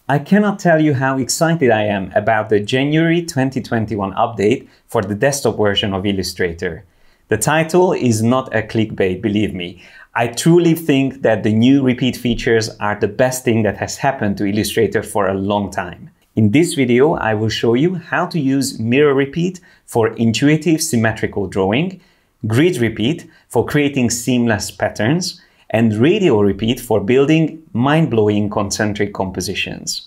I cannot tell you how excited I am about the January 2021 update for the desktop version of Illustrator. The title is not a clickbait, believe me. I truly think that the new repeat features are the best thing that has happened to Illustrator for a long time. In this video, I will show you how to use mirror repeat for intuitive symmetrical drawing, grid repeat for creating seamless patterns, and radial repeat for building mind-blowing concentric compositions.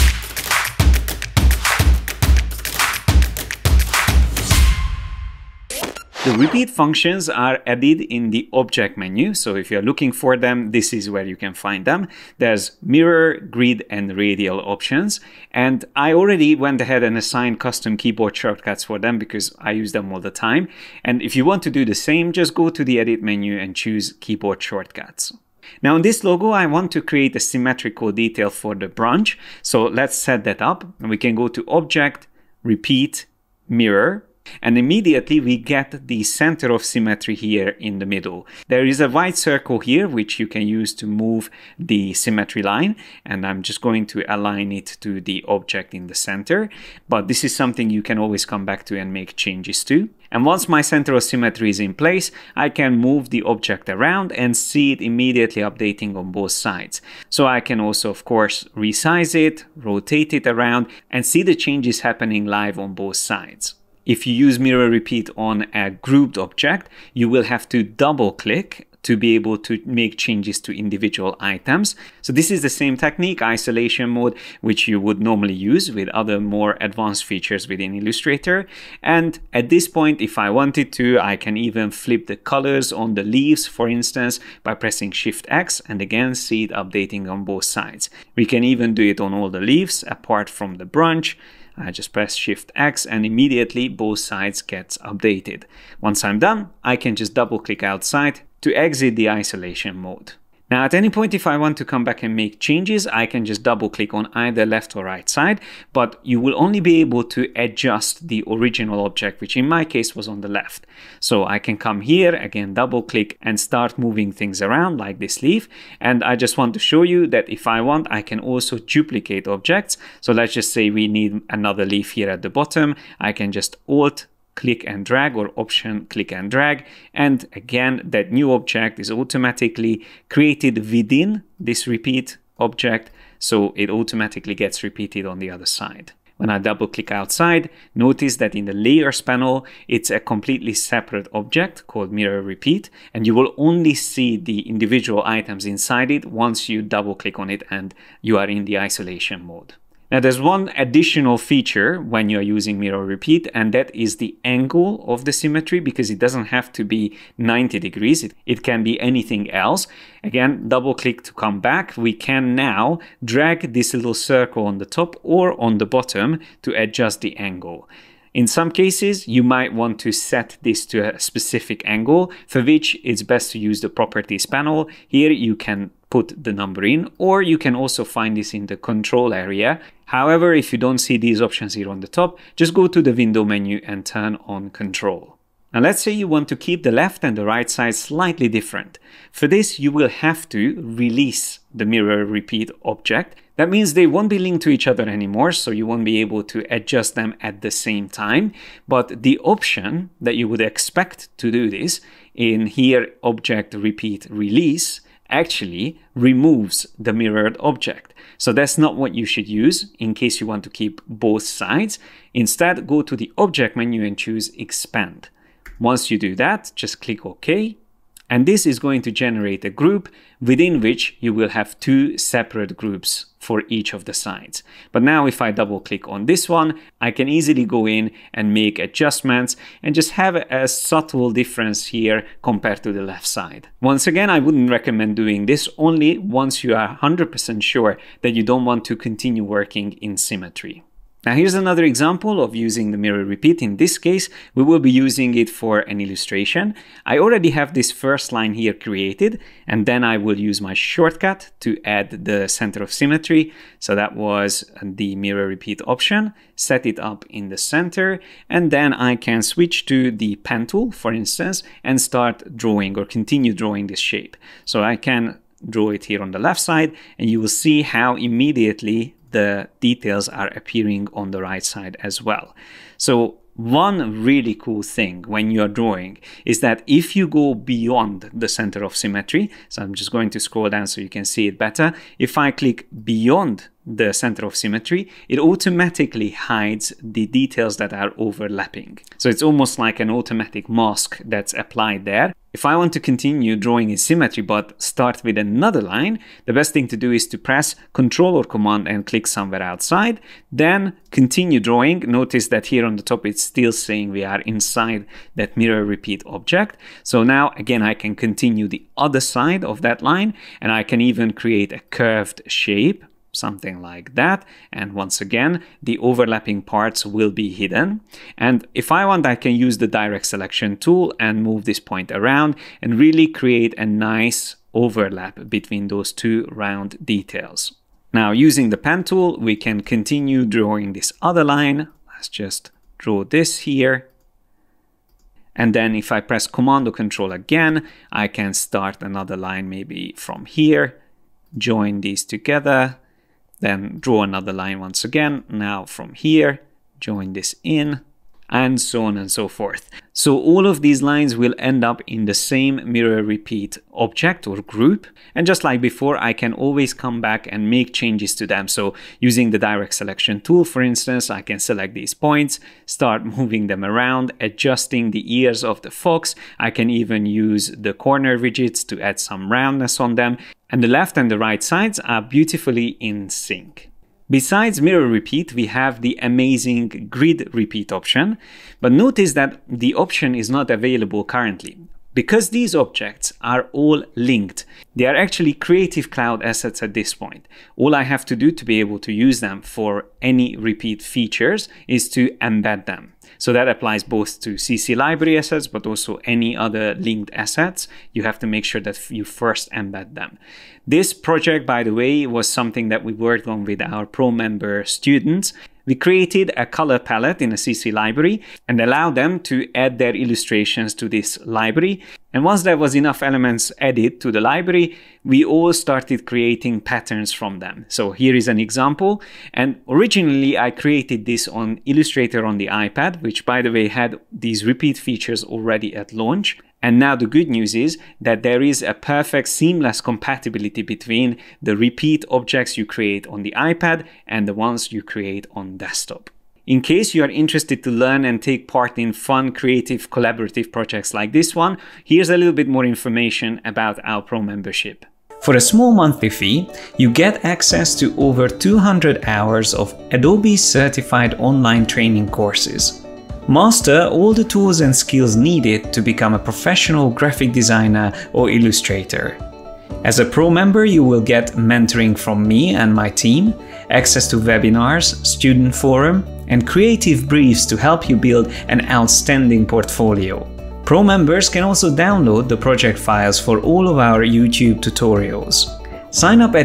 The repeat functions are added in the object menu, so if you're looking for them, this is where you can find them. There's mirror, grid, and radial options, and I already went ahead and assigned custom keyboard shortcuts for them because I use them all the time. And if you want to do the same, just go to the edit menu and choose keyboard shortcuts. Now in this logo, I want to create a symmetrical detail for the branch, so let's set that up. We can go to Object, Repeat, Mirror, and immediately we get the center of symmetry here in the middle. There is a white circle here which you can use to move the symmetry line, and I'm just going to align it to the object in the center, but this is something you can always come back to and make changes to. And once my center of symmetry is in place, I can move the object around and see it immediately updating on both sides. So I can also, of course, resize it, rotate it around, and see the changes happening live on both sides. If you use mirror repeat on a grouped object, you will have to double click to be able to make changes to individual items. So this is the same technique, isolation mode, which you would normally use with other more advanced features within Illustrator. And at this point, if I wanted to, I can even flip the colors on the leaves, for instance, by pressing Shift X, and again, see it updating on both sides. We can even do it on all the leaves, apart from the branch. I just press Shift X and immediately both sides gets updated. Once I'm done, I can just double click outside to exit the isolation mode. Now at any point, if I want to come back and make changes, I can just double click on either left or right side, but you will only be able to adjust the original object, which in my case was on the left. So I can come here, again double click and start moving things around like this leaf. And I just want to show you that if I want, I can also duplicate objects. So let's just say we need another leaf here at the bottom. I can just Alt click and drag, or Option click and drag, and again that new object is automatically created within this repeat object, so it automatically gets repeated on the other side. When I double click outside, notice that in the layers panel, it's a completely separate object called mirror repeat, and you will only see the individual items inside it once you double click on it and you are in the isolation mode. Now there's one additional feature when you're using mirror repeat, and that is the angle of the symmetry, because it doesn't have to be 90 degrees. It can be anything else. Again, double click to come back. We can now drag this little circle on the top or on the bottom to adjust the angle. In some cases, you might want to set this to a specific angle, for which it's best to use the properties panel. Here you can put the number in, or you can also find this in the control area. However, if you don't see these options here on the top, just go to the window menu and turn on control. Now let's say you want to keep the left and the right side slightly different. For this, you will have to release the mirror repeat object. That means they won't be linked to each other anymore, so you won't be able to adjust them at the same time. But the option that you would expect to do this in here, Object Repeat Release, actually removes the mirrored object. So that's not what you should use in case you want to keep both sides. Instead, go to the object menu and choose Expand. Once you do that, just click OK. And this is going to generate a group within which you will have two separate groups for each of the sides. But now if I double click on this one, I can easily go in and make adjustments and just have a subtle difference here compared to the left side. Once again, I wouldn't recommend doing this only once you are 100% sure that you don't want to continue working in symmetry. Now here's another example of using the mirror repeat. In this case, we will be using it for an illustration. I already have this first line here created, and then I will use my shortcut to add the center of symmetry. So that was the mirror repeat option, set it up in the center, and then I can switch to the pen tool, for instance, and start drawing or continue drawing this shape. So I can draw it here on the left side, and you will see how immediately the details are appearing on the right side as well. So one really cool thing when you're drawing is that if you go beyond the center of symmetry, so I'm just going to scroll down so you can see it better. If I click beyond the center of symmetry, it automatically hides the details that are overlapping. So it's almost like an automatic mask that's applied there. If I want to continue drawing in symmetry but start with another line, the best thing to do is to press Ctrl or Command and click somewhere outside, then continue drawing. Notice that here on the top it's still saying we are inside that mirror repeat object. So now again I can continue the other side of that line, and I can even create a curved shape, something like that, and once again the overlapping parts will be hidden. And if I want, I can use the direct selection tool and move this point around and really create a nice overlap between those two round details. Now using the pen tool we can continue drawing this other line. Let's just draw this here. And then if I press Command or Control again, I can start another line maybe from here, join these together, then draw another line once again, now from here, join this in, and so on and so forth. So all of these lines will end up in the same mirror repeat object or group. And just like before, I can always come back and make changes to them. So using the direct selection tool, for instance, I can select these points, start moving them around, adjusting the ears of the fox. I can even use the corner widgets to add some roundness on them. And the left and the right sides are beautifully in sync. Besides mirror repeat, we have the amazing grid repeat option, but notice that the option is not available currently. Because these objects are all linked, they are actually Creative Cloud assets at this point. All I have to do to be able to use them for any repeat features is to embed them. So that applies both to CC Library assets, but also any other linked assets. You have to make sure that you first embed them. This project, by the way, was something that we worked on with our pro member students. We created a color palette in a CC library and allowed them to add their illustrations to this library. And once there was enough elements added to the library, we all started creating patterns from them. So here is an example. And originally I created this on Illustrator on the iPad, which by the way had these repeat features already at launch. And now the good news is that there is a perfect seamless compatibility between the repeat objects you create on the iPad and the ones you create on desktop. In case you are interested to learn and take part in fun, creative, collaborative projects like this one, here's a little bit more information about our Pro membership. For a small monthly fee, you get access to over 200 hours of Adobe certified online training courses. Master all the tools and skills needed to become a professional graphic designer or illustrator. As a Pro member, you will get mentoring from me and my team, access to webinars, student forum, and creative briefs to help you build an outstanding portfolio. Pro members can also download the project files for all of our YouTube tutorials. Sign up at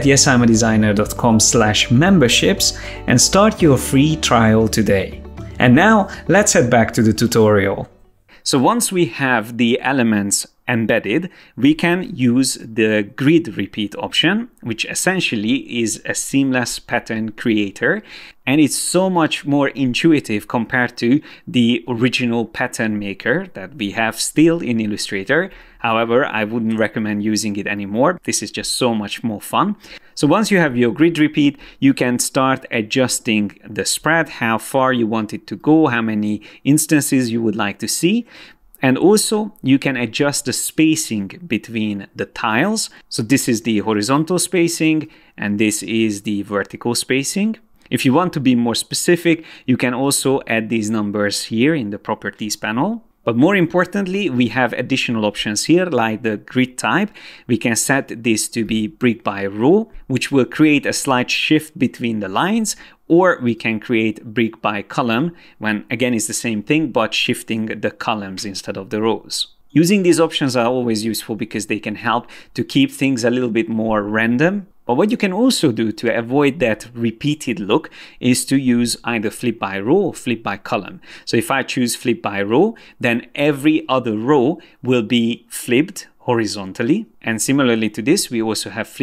yesimadesigner.com/memberships and start your free trial today. And now let's head back to the tutorial. So once we have the elements embedded, we can use the grid repeat option, which essentially is a seamless pattern creator. And it's so much more intuitive compared to the original pattern maker that we have still in Illustrator. However, I wouldn't recommend using it anymore. This is just so much more fun. So once you have your grid repeat, you can start adjusting the spread, how far you want it to go, how many instances you would like to see. And also you can adjust the spacing between the tiles. So this is the horizontal spacing and this is the vertical spacing. If you want to be more specific, you can also add these numbers here in the properties panel. But more importantly, we have additional options here like the grid type. We can set this to be brick by row, which will create a slight shift between the lines, or we can create brick by column, when again it's the same thing, but shifting the columns instead of the rows. Using these options are always useful because they can help to keep things a little bit more random. But what you can also do to avoid that repeated look is to use either flip by row or flip by column. So if I choose flip by row, then every other row will be flipped horizontally. And similarly to this, we also have flip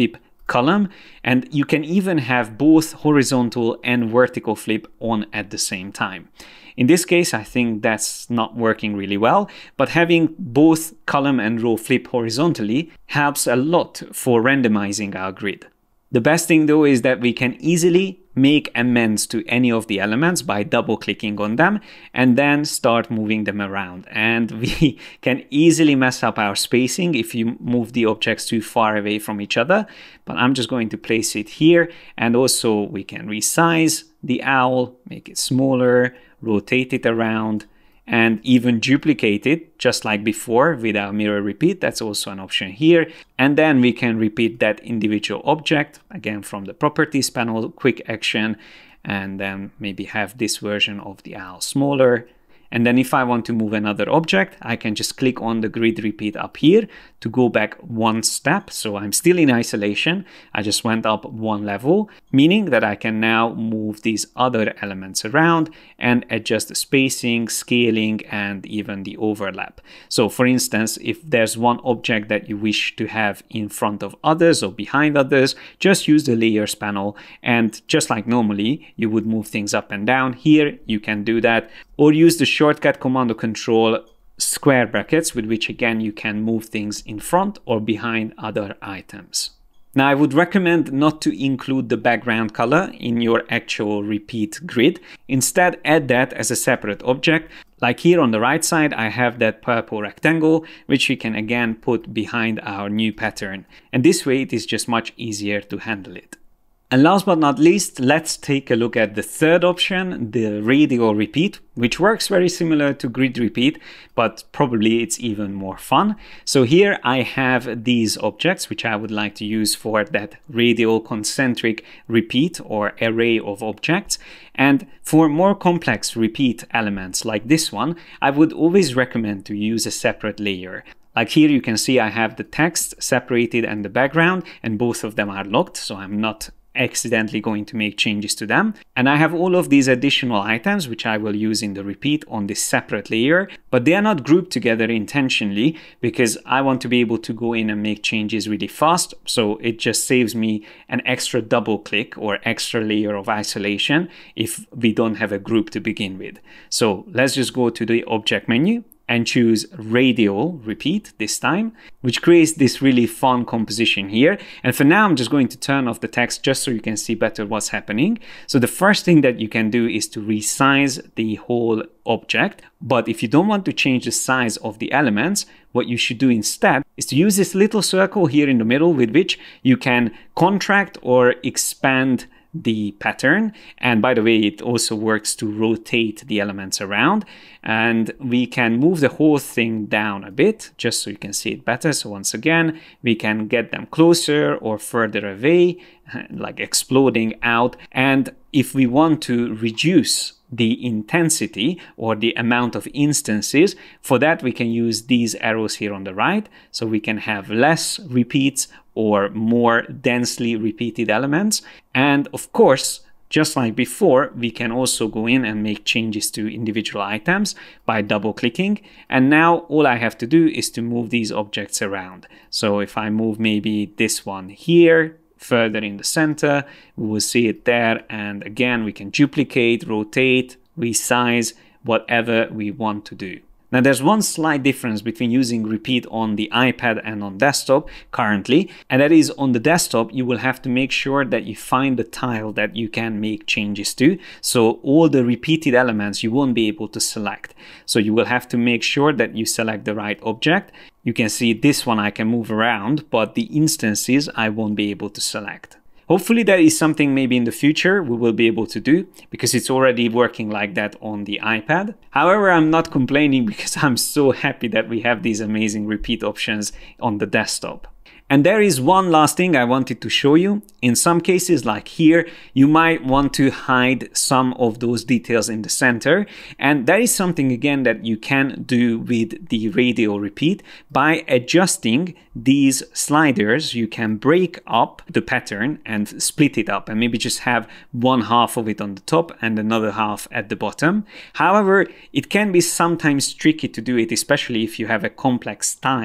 column, and you can even have both horizontal and vertical flip on at the same time. In this case, I think that's not working really well, but having both column and row flip horizontally helps a lot for randomizing our grid. The best thing though is that we can easily make amends to any of the elements by double clicking on them and then start moving them around. And we can easily mess up our spacing if you move the objects too far away from each other. But I'm just going to place it here, and also we can resize the owl, make it smaller, rotate it around, and even duplicate it just like before with our mirror repeat. That's also an option here. And then we can repeat that individual object again from the properties panel, quick action, and then maybe have this version of the owl smaller. And then if I want to move another object, I can just click on the grid repeat up here to go back one step. So I'm still in isolation. I just went up one level, meaning that I can now move these other elements around and adjust the spacing, scaling, and even the overlap. So for instance, if there's one object that you wish to have in front of others or behind others, just use the layers panel, and just like normally you would move things up and down, here you can do that, or use the shortcut command or control square brackets, with which again you can move things in front or behind other items. Now I would recommend not to include the background color in your actual repeat grid. Instead, add that as a separate object. Like here on the right side, I have that purple rectangle, which we can again put behind our new pattern. And this way it is just much easier to handle it. And last but not least, let's take a look at the third option, the radial repeat, which works very similar to grid repeat, but probably it's even more fun. So here I have these objects, which I would like to use for that radial concentric repeat or array of objects. And for more complex repeat elements like this one, I would always recommend to use a separate layer. Like here you can see I have the text separated and the background, and both of them are locked, so I'm not accidentally going to make changes to them. And I have all of these additional items which I will use in the repeat on this separate layer, but they are not grouped together intentionally because I want to be able to go in and make changes really fast. So it just saves me an extra double click or extra layer of isolation if we don't have a group to begin with. So let's just go to the object menu and choose radial repeat this time, which creates this really fun composition here. And for now, I'm just going to turn off the text just so you can see better what's happening. So the first thing that you can do is to resize the whole object. But if you don't want to change the size of the elements, what you should do instead is to use this little circle here in the middle with which you can contract or expand the pattern. And by the way, it also works to rotate the elements around, and we can move the whole thing down a bit just so you can see it better. So once again, we can get them closer or further away, like exploding out. And if we want to reduce the intensity or the amount of instances, for that we can use these arrows here on the right, so we can have less repeats or more densely repeated elements. And of course, just like before, we can also go in and make changes to individual items by double clicking. And now all I have to do is to move these objects around. So if I move maybe this one here, further in the center, we will see it there. And again, we can duplicate, rotate, resize, whatever we want to do. Now there's one slight difference between using repeat on the iPad and on desktop currently, and that is on the desktop you will have to make sure that you find the tile that you can make changes to. So all the repeated elements you won't be able to select. So you will have to make sure that you select the right object. You can see this one I can move around, but the instances I won't be able to select. Hopefully that is something maybe in the future we will be able to do, because it's already working like that on the iPad. However, I'm not complaining because I'm so happy that we have these amazing repeat options on the desktop. And there is one last thing I wanted to show you. In some cases like here, you might want to hide some of those details in the center. And that is something again that you can do with the radial repeat. By adjusting these sliders, you can break up the pattern and split it up and maybe just have one half of it on the top and another half at the bottom. However, it can be sometimes tricky to do it, especially if you have a complex style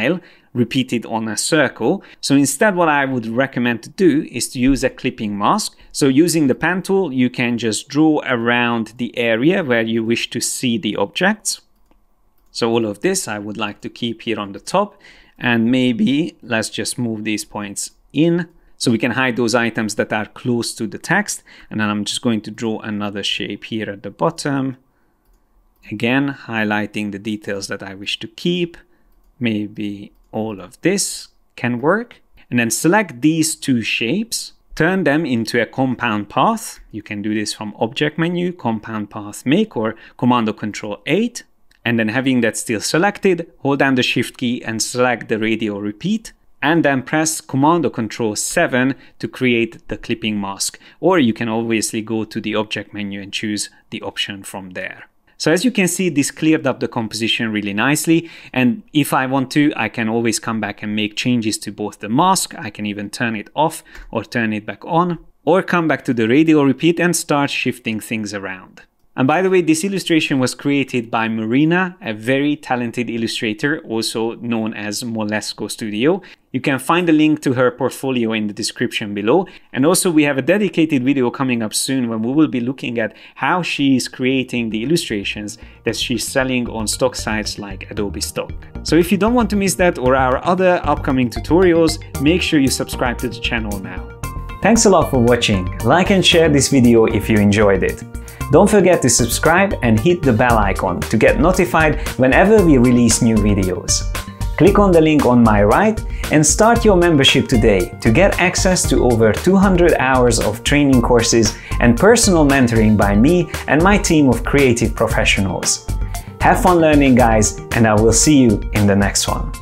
repeated on a circle. So instead, what I would recommend to do is to use a clipping mask. So using the pen tool, you can just draw around the area where you wish to see the objects. So all of this I would like to keep here on the top, and maybe let's just move these points in so we can hide those items that are close to the text. And then I'm just going to draw another shape here at the bottom. Again, highlighting the details that I wish to keep. Maybe all of this can work. And then select these two shapes, turn them into a compound path. You can do this from Object menu, Compound Path Make, or Command or Control 8. And then having that still selected, hold down the Shift key and select the radial repeat. And then press Command or Control 7 to create the clipping mask. Or you can obviously go to the Object menu and choose the option from there. So as you can see, this cleared up the composition really nicely. And if I want to, I can always come back and make changes to both the mask. I can even turn it off or turn it back on, or come back to the radial repeat and start shifting things around. And by the way, this illustration was created by Marina, a very talented illustrator, also known as Molesco Studio. You can find the link to her portfolio in the description below. And also we have a dedicated video coming up soon when we will be looking at how she is creating the illustrations that she's selling on stock sites like Adobe Stock. So if you don't want to miss that or our other upcoming tutorials, make sure you subscribe to the channel now. Thanks a lot for watching. Like and share this video if you enjoyed it. Don't forget to subscribe and hit the bell icon to get notified whenever we release new videos. Click on the link on my right and start your membership today to get access to over 200 hours of training courses and personal mentoring by me and my team of creative professionals. Have fun learning, guys, and I will see you in the next one.